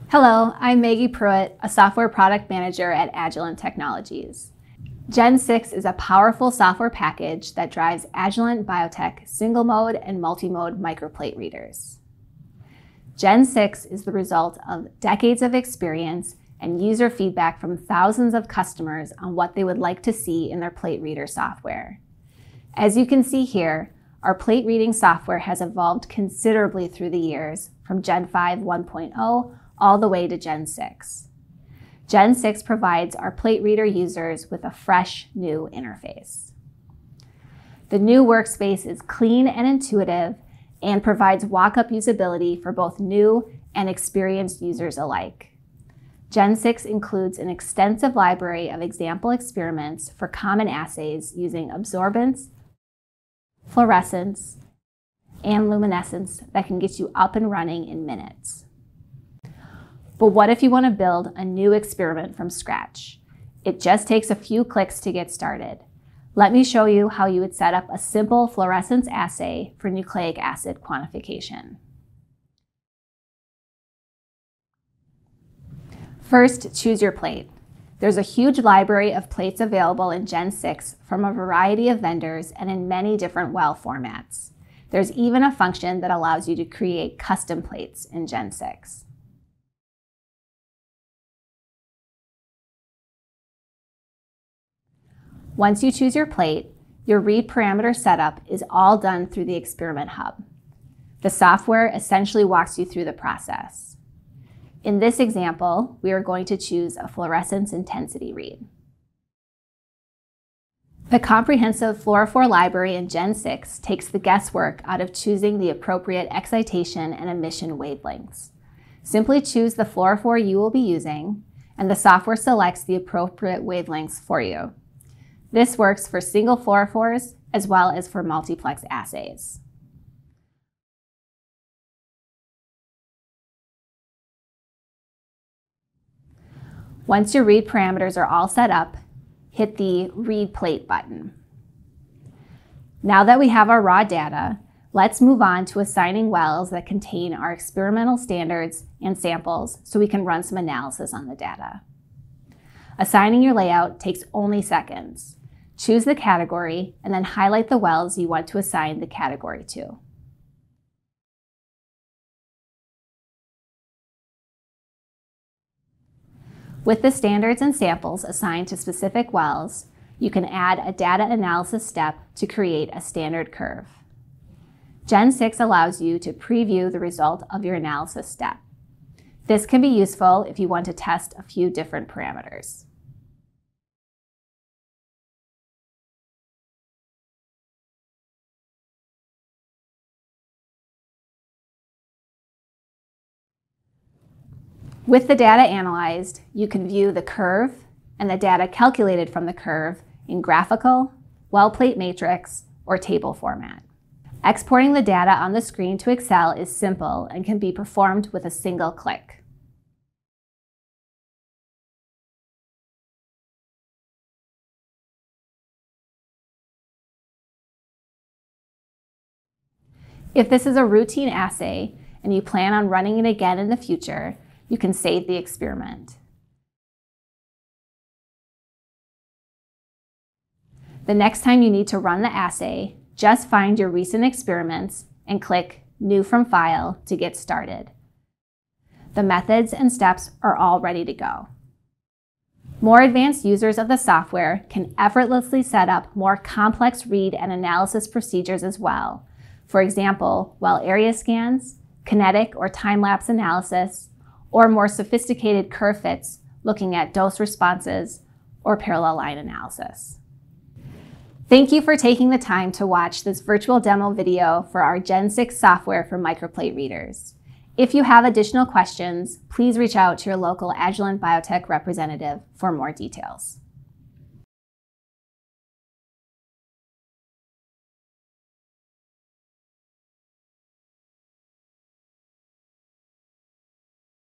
Hello, I'm Maggie Pruitt, a software product manager at Agilent Technologies. Gen6 is a powerful software package that drives Agilent BioTek single-mode and multi-mode microplate readers. Gen6 is the result of decades of experience and user feedback from thousands of customers on what they would like to see in their plate reader software. As you can see here, our plate reading software has evolved considerably through the years, from Gen5 1.0 all the way to Gen6. Gen6 provides our plate reader users with a fresh, new interface. The new workspace is clean and intuitive and provides walk-up usability for both new and experienced users alike. Gen6 includes an extensive library of example experiments for common assays using absorbance, fluorescence, and luminescence that can get you up and running in minutes. But what if you want to build a new experiment from scratch? It just takes a few clicks to get started. Let me show you how you would set up a simple fluorescence assay for nucleic acid quantification. First, choose your plate. There's a huge library of plates available in Gen6 from a variety of vendors and in many different well formats. There's even a function that allows you to create custom plates in Gen6. Once you choose your plate, your read parameter setup is all done through the Experiment Hub. The software essentially walks you through the process. In this example, we are going to choose a fluorescence intensity read. The comprehensive fluorophore library in Gen6 takes the guesswork out of choosing the appropriate excitation and emission wavelengths. Simply choose the fluorophore you will be using, and the software selects the appropriate wavelengths for you. This works for single fluorophores as well as for multiplex assays. Once your read parameters are all set up, hit the Read Plate button. Now that we have our raw data, let's move on to assigning wells that contain our experimental standards and samples so we can run some analysis on the data. Assigning your layout takes only seconds. Choose the category and then highlight the wells you want to assign the category to. With the standards and samples assigned to specific wells, you can add a data analysis step to create a standard curve. Gen6 allows you to preview the result of your analysis step. This can be useful if you want to test a few different parameters. With the data analyzed, you can view the curve and the data calculated from the curve in graphical, well plate matrix, or table format. Exporting the data on the screen to Excel is simple and can be performed with a single click. If this is a routine assay and you plan on running it again in the future, you can save the experiment. The next time you need to run the assay, just find your recent experiments and click New from File to get started. The methods and steps are all ready to go. More advanced users of the software can effortlessly set up more complex read and analysis procedures as well. For example, well area scans, kinetic or time-lapse analysis, or more sophisticated curve fits looking at dose responses or parallel line analysis. Thank you for taking the time to watch this virtual demo video for our Gen6 software for microplate readers. If you have additional questions, please reach out to your local Agilent BioTek representative for more details.